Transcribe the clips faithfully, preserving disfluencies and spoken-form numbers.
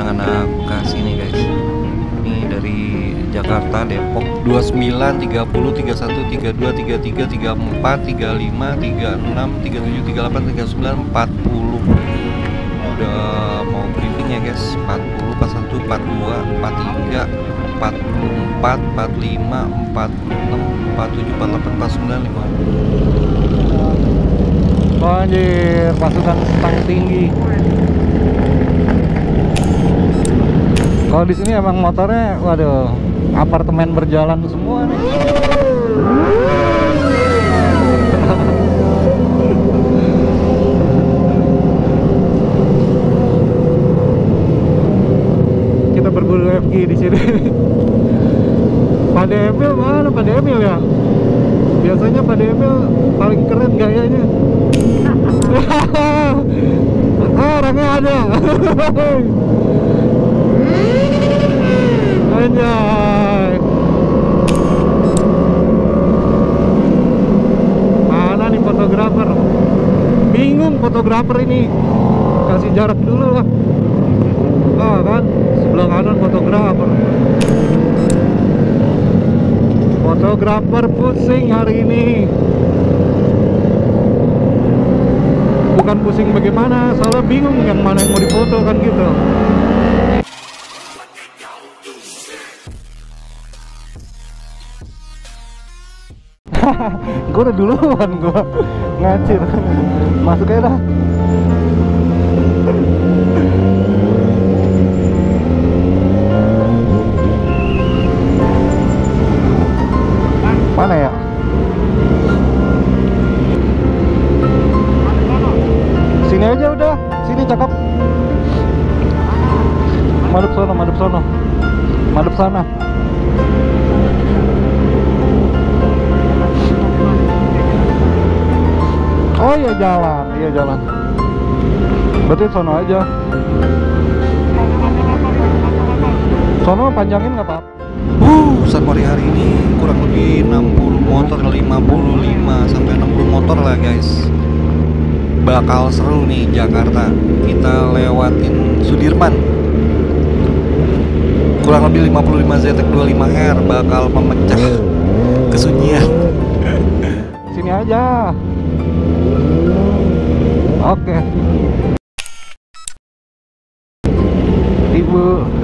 anak-anak kasih nih guys. Ini dari Jakarta, Depok. Dua puluh sembilan, tiga puluh, tiga puluh satu, tiga puluh dua, tiga puluh tiga, tiga puluh empat, tiga puluh lima, tiga puluh enam, tiga puluh tujuh, tiga puluh delapan, tiga puluh sembilan, empat puluh. Udah mau briefing ya guys. Empat puluh, empat puluh satu, empat puluh dua, empat puluh tiga, empat puluh empat, empat puluh lima, empat puluh enam, empat puluh tujuh, empat puluh delapan, empat puluh sembilan, lima puluh. Anjir, pasukan stang tinggi. Kalau di sini emang motornya, waduh, apartemen berjalan semua nih. Kita berburu F G di sini. Pak Demil mana? Pak Demil ya? Biasanya Pak Demil paling keren gayanya. Ah, orangnya ada. Anjay. Mana nih fotografer? Bingung fotografer ini. Kasih jarak dulu lah. Ah kan, sebelah kanan fotografer. Fotografer pusing hari ini. Bukan pusing bagaimana, soalnya bingung yang mana yang mau difoto kan gitu. Gue udah duluan, gue ngacir. Masuk aja dah. Mana ya? Sini aja udah, sini cakep. Madep sono, madep sono, madep sana. Oh iya jalan, iya jalan. Berarti sono aja. Sono panjangin nggak apa-apa. Uh, Sunmori hari ini kurang lebih enam puluh motor, lima puluh lima sampai enam puluh motor lah guys. Bakal seru nih Jakarta. Kita lewatin Sudirman. Kurang lebih lima puluh lima Z X dua puluh lima R bakal memecah kesunyian. Sini aja. Oke. Ibu,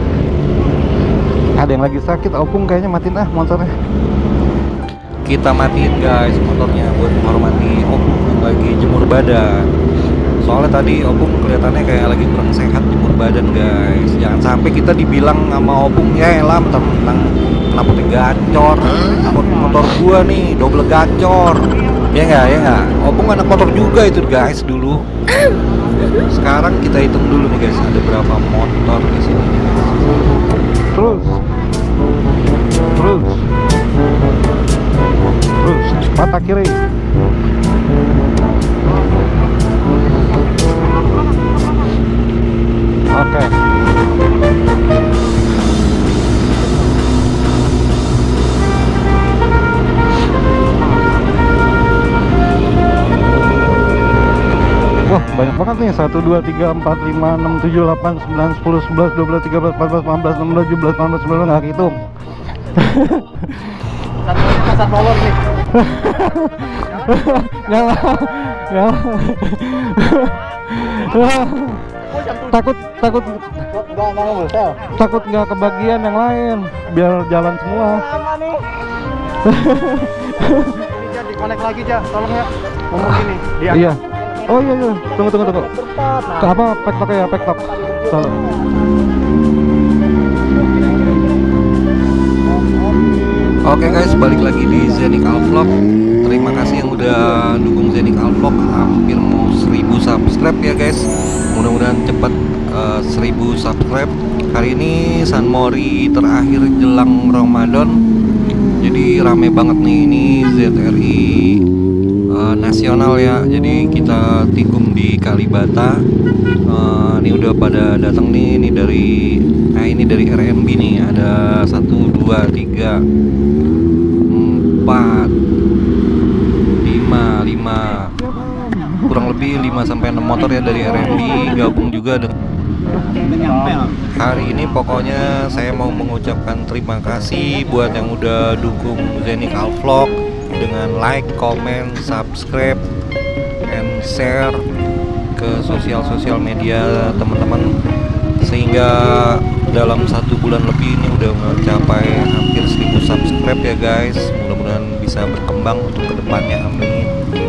ada yang lagi sakit, opung kayaknya matiin ah motornya. Kita matiin guys motornya buat menghormati opung yang lagi jemur badan. Soalnya tadi opung kelihatannya kayak lagi kurang sehat jemur badan guys. Jangan sampai kita dibilang sama opung, ya elah mentang-mentang kenapa gacor, motor gua nih double gacor. Ya nggak, ya nggak. Opung anak motor juga itu guys dulu. Sekarang kita hitung dulu nih guys, ada berapa motor di sini. Terus, terus, terus, mata kiri. Oke. Wah, banyak banget nih. Satu, dua, tiga, empat, lima, enam, tujuh, delapan, sembilan, sepuluh, sebelas, dua belas, tiga belas, empat belas, lima belas, enam belas, tujuh belas, delapan belas, sembilan belas, nggak hitung. Satu pasar molor nih. Jangan, jangan. Takut, takut, Enggak, enggak ngebel. takut nggak kebagian yang lain. Biar jalan semua. Lama nih. Ini Jah, dikonek lagi Jah, tolong ya. Ngomong gini. Dia. Iya. Oh iya iya. Tunggu tunggu tunggu. Cepat. Ke apa? Pektok ya, pektok. Tolong. Oke guys, balik lagi di Zenikal Vlog. Terima kasih yang udah dukung Zenikal Vlog. Hampir mau seribu subscribe ya guys. Mudah-mudahan cepat uh, seribu subscribe. Hari ini Sunmori terakhir jelang Ramadan. Jadi rame banget nih, ini Z R I uh, nasional ya. Jadi kita tikung di Kalibata. Uh, ini udah pada datang nih, ini dari nah ini dari R M B nih. Ada satu, dua, tiga, empat, lima, lima, kurang lebih lima sampai enam motor ya dari R M B gabung juga dengan Hari ini pokoknya saya mau mengucapkan terima kasih buat yang udah dukung Zenik Alvlog dengan like, comment, subscribe, and share ke sosial-sosial media teman-teman, sehingga dalam satu bulan lebih ini udah mencapai hampir seribu subscribe ya guys. Mudah-mudahan bisa berkembang untuk kedepannya, amin.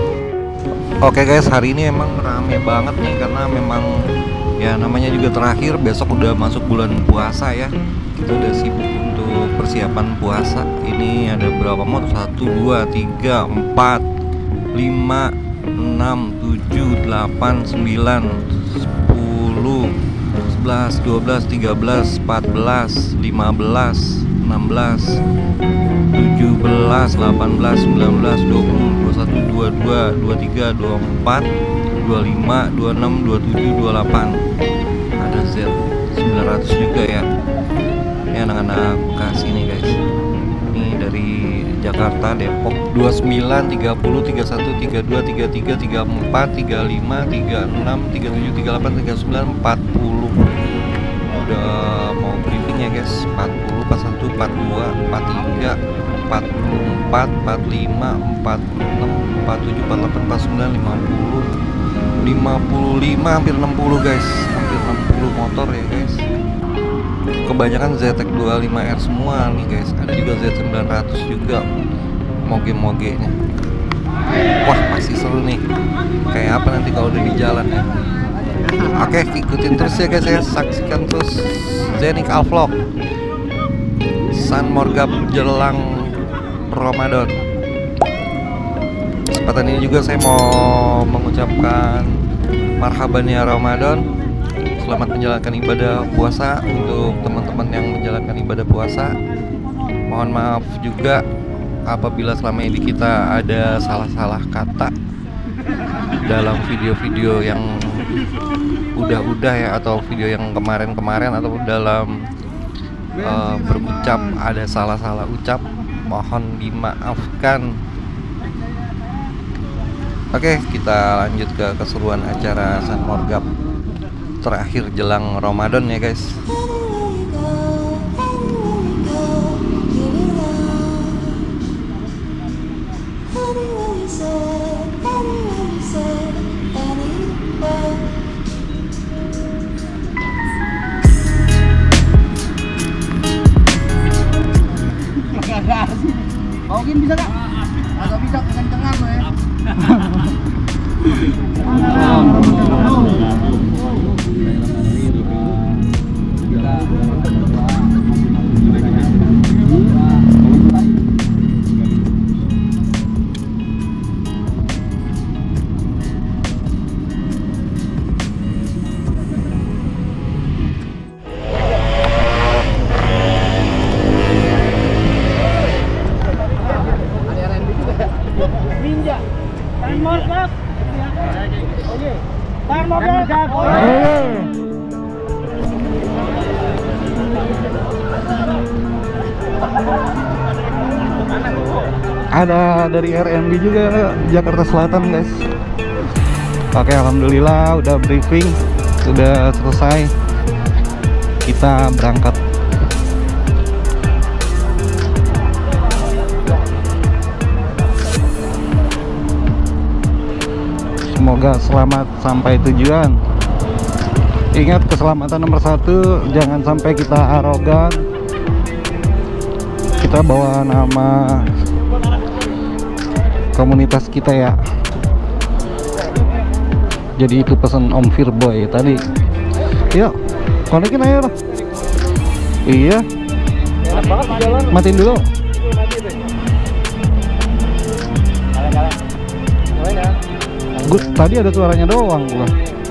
Oke guys, hari ini emang rame banget nih karena memang ya namanya juga terakhir, besok udah masuk bulan puasa ya. Kita udah sibuk untuk persiapan puasa. Ini ada berapa mod? satu, dua, tiga, empat, lima, enam, tujuh, delapan, sembilan, sepuluh, sebelas, dua belas, tiga belas, empat belas, lima belas, enam belas, tujuh belas, delapan belas, sembilan belas, dua puluh, dua puluh satu, dua puluh dua, dua puluh tiga, dua puluh empat, dua puluh lima, dua puluh enam, dua puluh tujuh, dua puluh delapan. Ada Z sembilan ratus juga ya. Ini anak-anak kasih nih guys. Ini dari Jakarta, Depok. Dua puluh sembilan, tiga puluh, tiga puluh satu, tiga puluh dua, tiga puluh tiga, tiga puluh empat, tiga puluh lima, tiga puluh enam, tiga puluh tujuh, tiga puluh delapan, tiga puluh sembilan, empat puluh. Udah mau briefing ya guys. Empat puluh, empat puluh satu, empat puluh dua, empat puluh tiga, empat puluh empat, empat puluh lima, empat puluh enam, empat puluh tujuh, empat puluh delapan, empat puluh sembilan, lima puluh, lima puluh lima, hampir enam puluh guys. Hampir enam puluh motor ya guys. Kebanyakan Z X dua puluh lima R semua nih guys. Ada juga Z sembilan ratus juga, moge-mogenya. Wah, masih seru nih. Kayak apa nanti kalau udah di jalan ya. Oke, ikutin terus ya guys ya. Saksikan terus Zenik Alvlog San Morgap jelang Ramadan. Kesempatan ini juga saya mau mengucapkan marhaban ya Ramadan. Selamat menjalankan ibadah puasa untuk teman-teman yang menjalankan ibadah puasa. Mohon maaf juga apabila selama ini kita ada salah-salah kata dalam video-video yang udah-udah ya, atau video yang kemarin-kemarin, atau dalam uh, berucap ada salah-salah ucap, mohon dimaafkan. Oke, kita lanjut ke keseruan acara San Morgap terakhir jelang Ramadan ya guys. Mungkin bisa gak? Agak bisa kenceng-kencengan gue ya. Ada dari R M B juga Jakarta Selatan guys. Oke, alhamdulillah udah briefing, sudah selesai. Kita berangkat. Semoga selamat sampai tujuan. Ingat, keselamatan nomor satu, jangan sampai kita arogan. Kita bawa nama komunitas kita ya. Jadi itu pesan Om Firboy tadi. Yuk, konekin aja lah. Iya. Matiin dulu. Gue tadi ada suaranya doang gua.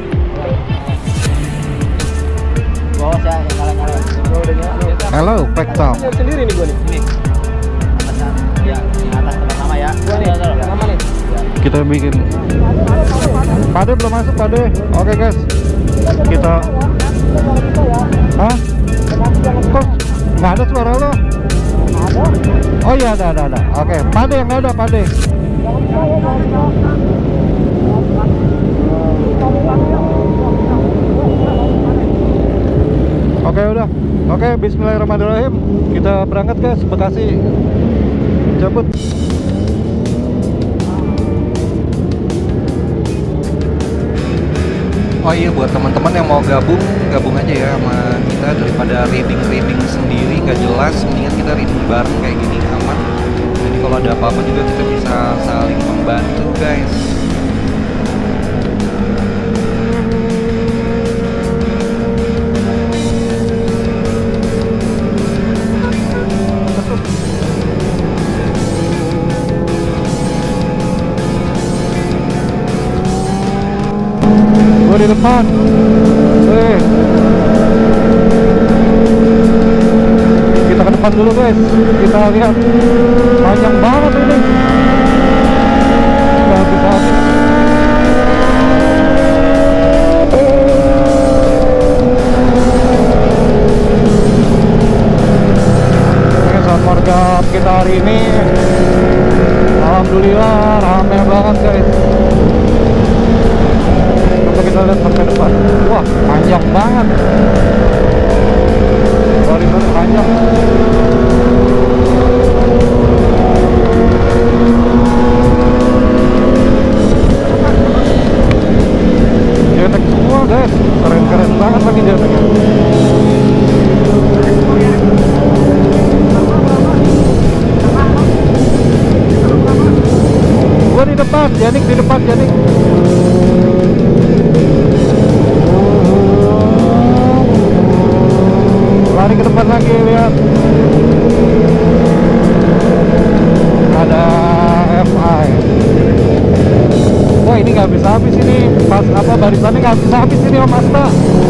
Halo, Pack Talk. Sendiri nih gue nih. Nih. Ya, atas teman-teman ya. Gua nih, nama nih. Kita bikin. Pade belum masuk, Pade. Oke, guys. Kita Hah? Kok nggak ada suara lo? Oh iya, ada, ada, ada. Oke, Pade yang nggak ada, Pade. Oke udah. Oke, bismillahirrahmanirrahim. Kita berangkat guys, Bekasi. Cabut. Oh iya, buat teman-teman yang mau gabung, gabung aja ya sama kita, daripada reading-reading sendiri gak jelas, mendingan kita reading bareng kayak gini, aman. Jadi kalau ada apa-apa juga kita bisa saling membantu guys. Gue di depan. Eh. Kita ke depan dulu guys. Kita lihat. Panjang banget ini. Nggak habis-habis. Ini saat warga kita hari ini, alhamdulillah ramai banget guys. Kita lihat sampai depan. Wah, panjang banget. Barisan panjang. Jetek semua guys. Keren-keren banget lagi jeteknya. Gua di depan, Janik di depan, Janik. Lari ke depan lagi, lihat ada F I. Wah, ini nggak habis-habis ini, pas apa barisannya nggak habis-habis ini Om Asta.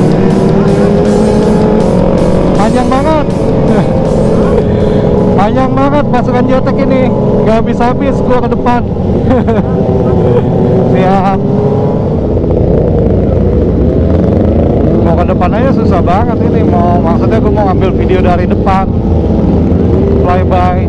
Panjang banget. Panjang banget pasukan jetek ini, nggak habis-habis gua ke depan. Siap. Mau ke depan aja susah banget ini, mau maksudnya gue mau ambil video dari depan flyby.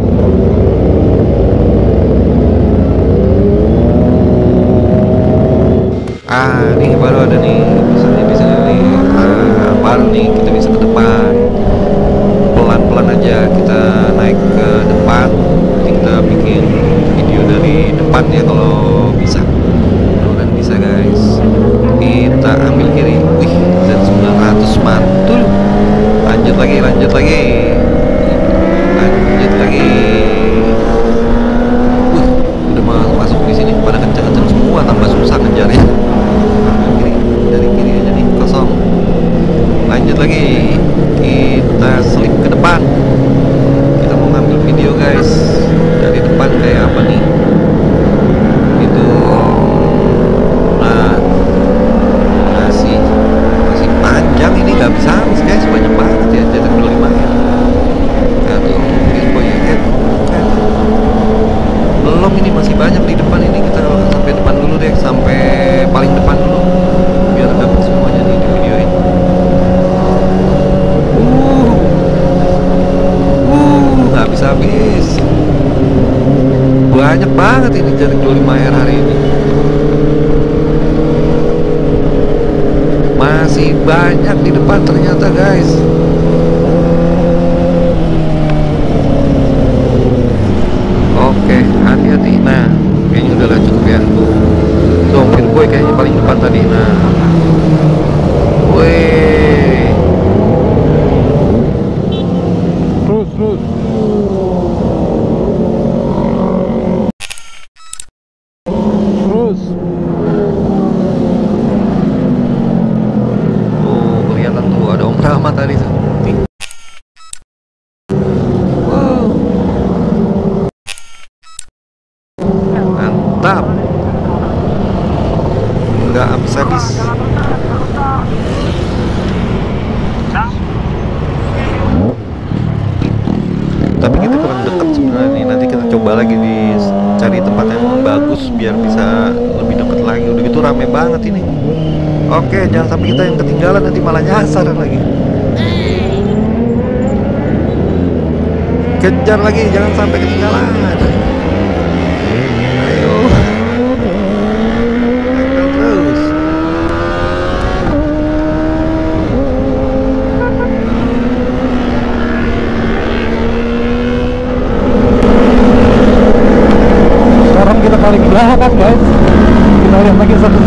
Ah, ini baru ada nih, bisa nih, bisa nih. Ah, baru nih kita bisa ke depan. Pelan-pelan aja kita naik ke depan. Kita bikin video dari depan ya kalau bisa. Mudah-mudahan bisa guys. Kita ambil kiri. Wih, Z sembilan ratus mantul. Lanjut lagi, lanjut lagi. Lanjut lagi. Wih, udah masuk di sini pada kencang-kencang semua, tambah susah ngejarnya. Kiri, dari kiri aja nih, kosong. Lanjut lagi. Kita selip ke depan. Kita mau ngambil video guys. Dari depan kayak apa nih? Itu. Nah, masih masih panjang ini, nggak bisa habis guys, banyak banget ya, cetak dua puluh lima ya. Nah tuh, boy ya, belum, ini masih banyak di depan ini. Kita sampai depan dulu deh, sampai paling depan dulu biar dapat semuanya nih di video ini. Uh, uh, nggak bisa habis. Banyak banget ini cetak dua puluh lima R hari ini. Masih banyak di depan ternyata guys. Oke, hati-hati. Nah, kayaknya udah lah, cukup ya. Tuh, Firboy kayaknya paling depan tadi. Nah, weh, Terus, terus. Terus. tuh kelihatan tuh ada Om Rama tadi tuh. Nih. Wow. Mantap. Nggak habis-habis. Tapi kita kurang dekat sebenarnya nih. Nanti kita coba lagi di cari tempat yang bagus biar bisa lebih dekat lagi. Udah gitu rame banget ini. Oke, jangan sampai kita yang ketinggalan, nanti malah nyasar lagi. Kejar lagi, jangan sampai ketinggalan. Ayo. Nempel terus.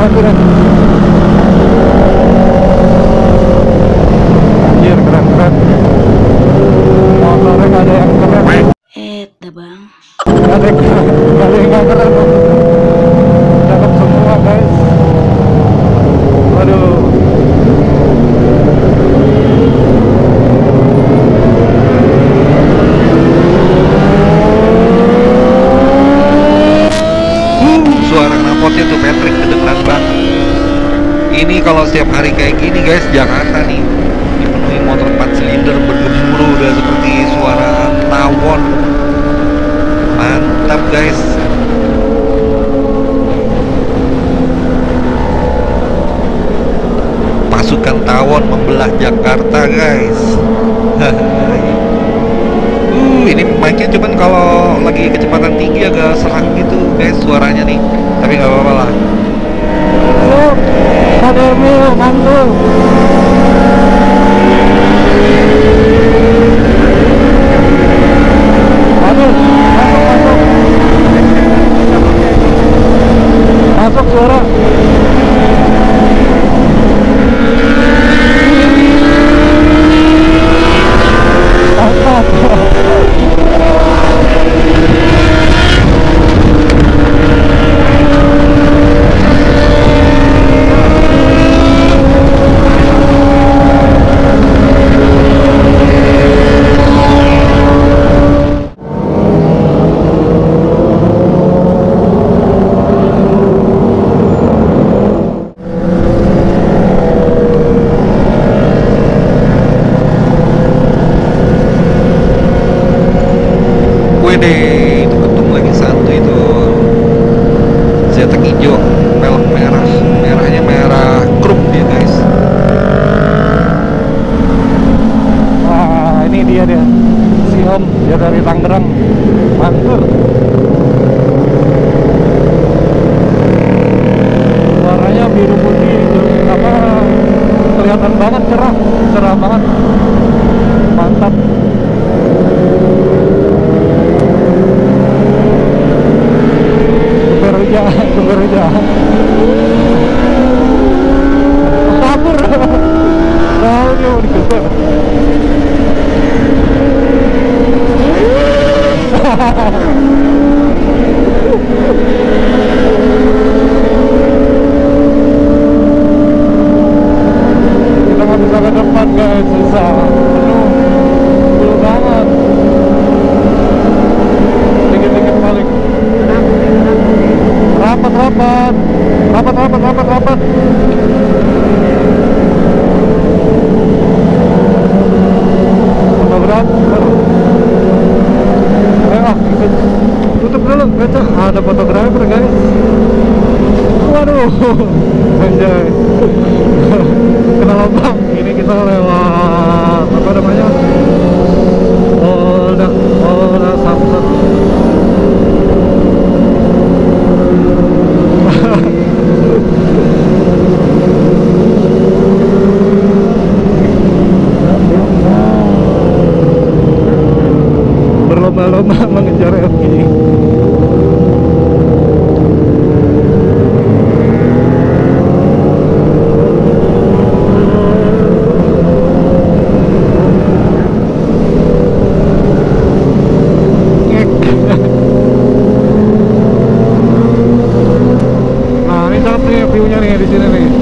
keren. Anjir, keren-keren. Motornya nggak ada yang keren. Eh, dah bang. Nggak ada yang keren, nggak ada yang nggak keren. Cakep semua guys. Waduh. Suara knalpotnya tuh Patrick kedengeran banget. Ini kalau setiap hari kayak gini guys, Jakarta nih dipenuhi motor empat silinder bergemuruh udah seperti suara tawon. Mantap guys. Pasukan tawon membelah Jakarta guys. uh, ini mic-nya cuman kalau lagi kecepatan tinggi agak serak gitu guys suaranya nih. Tapi nggak apa-apa lah. Yuk, Kadermil, mantul. Aduh, masuk, masuk. Masuk suara. Mantap. Wede, itu ketemu lagi satu itu Zetek hijau, pelek merah, merahnya merah grup dia guys. Wah, ini dia dia. Si Om, dia dari Tangerang. Mantul. Warnanya biru putih, apa kelihatan banget cerah, cerah banget. Mantap. Bekerja, bekerja. Kabur. Tahu dia mau dikejar. Kita nggak bisa ke depan guys, susah. Penuh, penuh banget. Dikit-dikit balik. Rapat, rapat, rapat, rapat, rapat, rapat. Fotografer. Eh, ah, tutup dulu, baca. Ada fotografer guys. Waduh, anjay. Kena lubang. Ini kita lewat apa namanya? Polda, Polda Samsat. Berlomba-lomba mengejar F G. Nah, ini cakep nih view-nya nih di sini nih.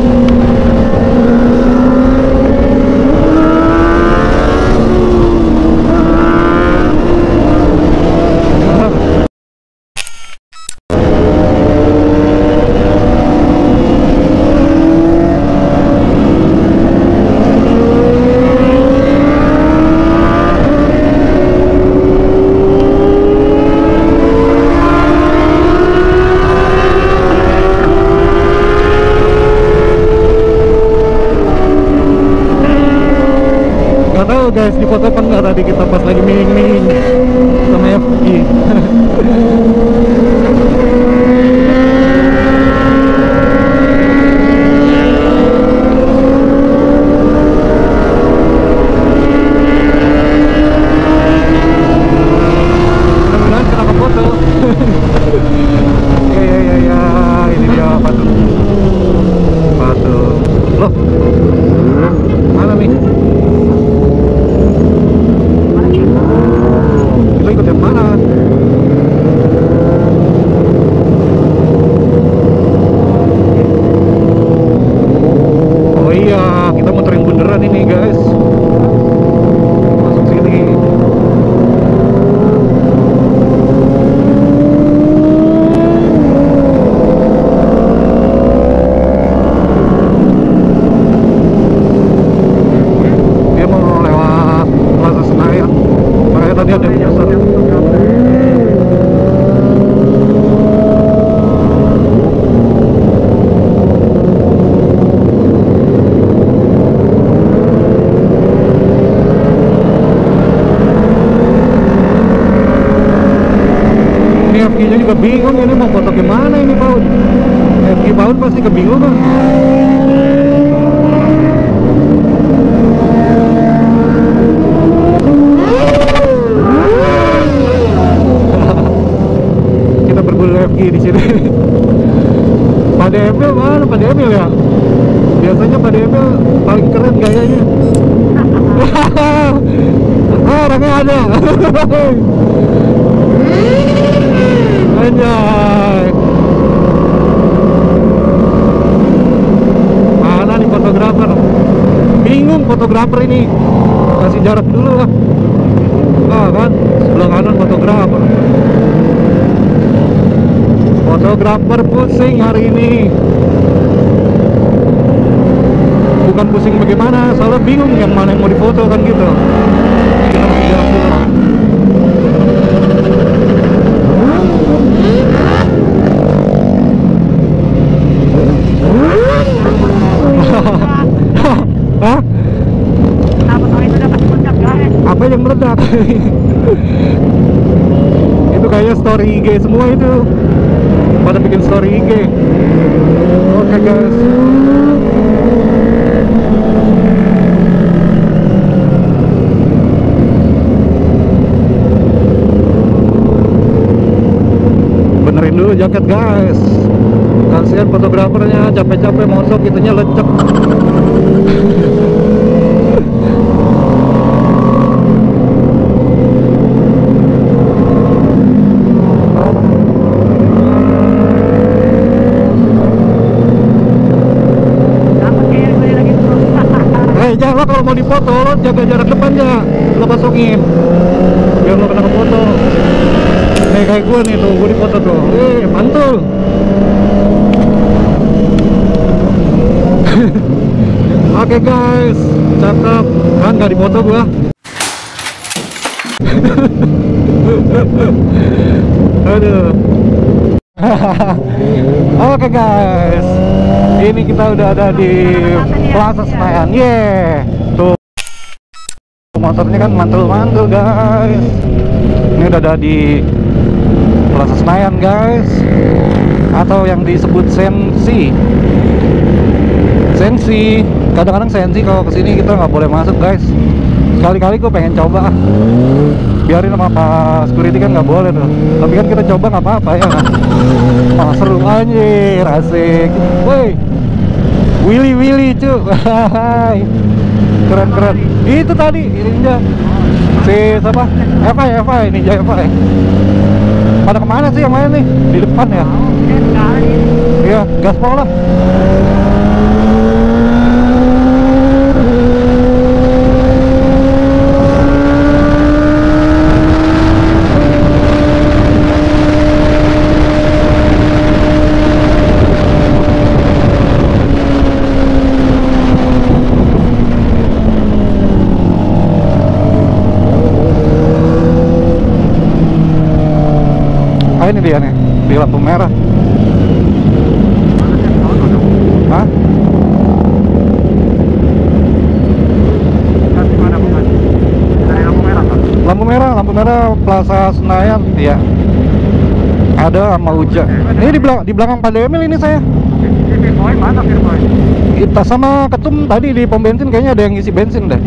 Gak tahu guys, di foto apa enggak tadi kita pas lagi ming-ming sama F G. Mudah-mudahan kena ke foto. Ya ya ya ya, ini dia apa tuh? guys. Masuk sini. Dia mau lewat Plaza Senayan. Makanya tadi ada yang pesan. F G-nya juga bingung ini mau foto gimana ini Paun. F G Paun pasti kebingungan. Kita bergul F G di sini. Pak Demil mana? Pak Demil ya? Biasanya Pak Demil paling keren gayanya. Ah, orangnya ada. Anjay. Mana nih fotografer? Bingung fotografer ini. Kasih jarak dulu lah. Ah kan, sebelah kanan fotografer. Fotografer pusing hari ini. Bukan pusing bagaimana, soalnya bingung yang mana yang mau difoto kan gitu. Kita kasih jarak dulu lah. Hah? Apa yang meledak? Itu kayaknya story I G semua itu. Pada bikin story I G. Oke guys. Benerin dulu jaket guys. Kasihan fotografernya capek-capek mosok itunya lecek. Eh jangan lo kalau mau dipoto lo jaga jarak depan ya, lo pasongin biar lo kena ke foto. Nih kayak gue nih tuh, gue dipoto tuh. Eh mantul. Oke guys, cakep kan, gak dipoto gua. Aduh. Oke guys, ini kita udah ada di Plaza Senayan. Yeah, tuh motornya kan mantul-mantul guys. Ini udah ada di Plaza Senayan guys, atau yang disebut Sensi. Sensi, kadang-kadang Sensi kalau kesini kita nggak boleh masuk guys. Sekali-kali gue pengen coba, biarin sama Pak security kan nggak boleh tuh. Tapi kan kita coba nggak apa-apa ya kan. Oh seru anjir, asik. Woi, Willy Willy cu, keren-keren. Itu tadi, ini aja. Si siapa? Eva ya, Eva ini Jaya Eva ya. Pada kemana sih yang lain nih? Di depan ya? Iya, gaspol lah. Ah, ini dia nih, di lampu merah. Hah? Lampu merah, lampu merah Plaza Senayan, iya. Ada sama Uja. Ini di belakang, di belakang Pak Demil ini saya. Kita sama Ketum tadi di pom bensin kayaknya ada yang ngisi bensin deh.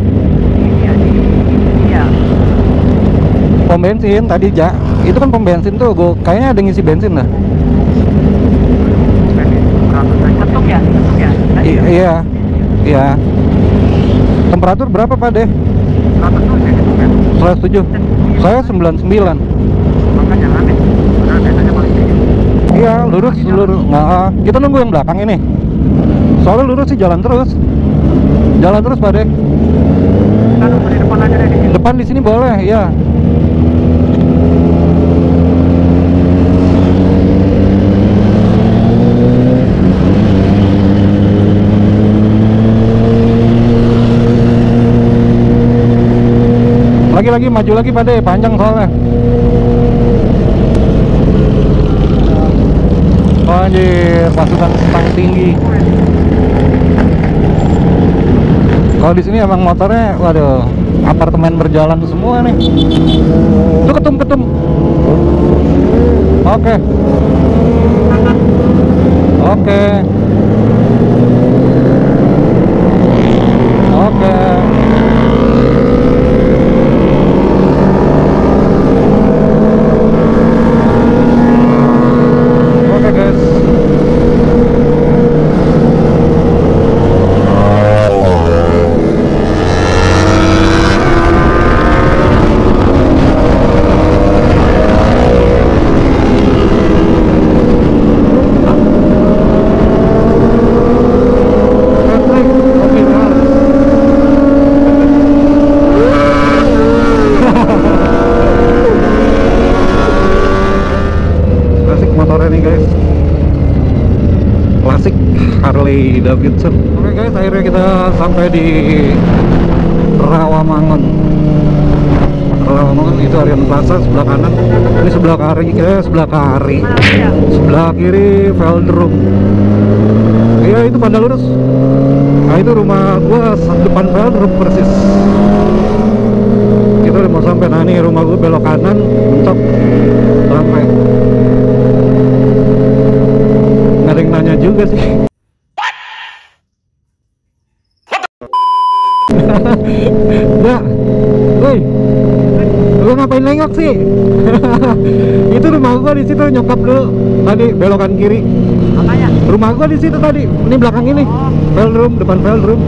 Pom bensin tadi ja, itu kan pom bensin tuh, gua kayaknya ada ngisi bensin dah. Ketuk ya, ketuk ya. I iya, iya. Temperatur berapa Pak deh? seratus tujuh. Saya sembilan puluh sembilan. Makanya aneh. Padahal biasanya paling tinggi. Iya, lurus, lurus. Nah, kita nunggu yang belakang ini. Soalnya lurus sih jalan terus. Jalan terus Pak deh. Depan di sini boleh, ya. Lagi-lagi maju lagi Pak De, panjang soalnya. Oh, anjir, pasukan stang tinggi. Kalau di sini emang motornya, waduh, apartemen berjalan semua nih. Tuh ketum-ketum. Oke. Oke. Oke. Oke guys. Klasik motornya nih guys, klasik Harley Davidson. Oke guys, akhirnya kita sampai di Rawamangun. Rawamangun itu Arian Plaza sebelah kanan. Ini sebelah kiri, eh, sebelah kiri, sebelah kiri Velodrome. Iya itu pandang lurus. Nah itu rumah gua depan Velodrome persis. Kita udah mau sampai. Nah ini rumah gua belok kanan, mentok sampai. Nggak ada yang nanya juga sih. Enggak. Woi. Lu ngapain nengok sih? Itu rumah gua di situ, nyokap lu tadi belokan kiri. Apanya? Rumah gua di situ tadi. Ini belakang ini. Velodrome, depan Velodrome.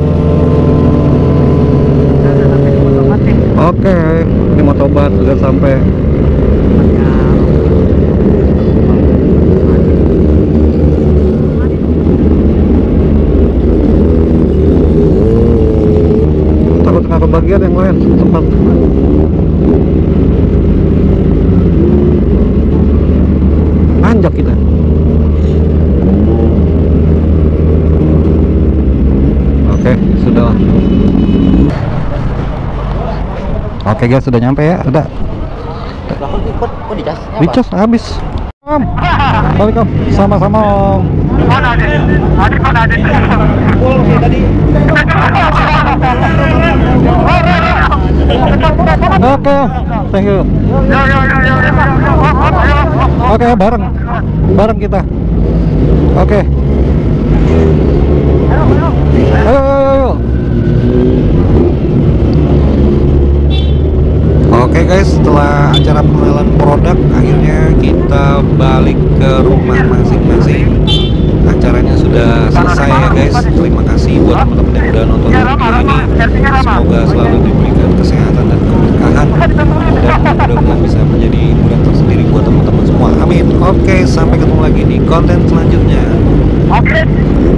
Oke, ini motobat sudah sampai. Takut nggak kebagian yang lain sempat. Anjak kita. Oke, sudah. Oke guys, sudah nyampe ya, udah. Kok kok dicas? Dicas habis. Om. Assalamualaikum. Sama-sama Om. Mana ada? Ada mana ada? Tadi. Oke, thank you. Ya ya ya ya. Oke, bareng. Bareng kita. Oke. Ayo, ayo, ayo. Oke guys, setelah acara pengenalan produk, akhirnya kita balik ke rumah masing-masing. Acaranya sudah selesai ya guys. Terima kasih buat teman-teman yang udah nonton video ini. Semoga selalu diberikan kesehatan dan keberkahan, dan mudah-mudahan bisa menjadi hiburan tersendiri buat teman-teman semua. Amin. Oke, sampai ketemu lagi di konten selanjutnya. Oke.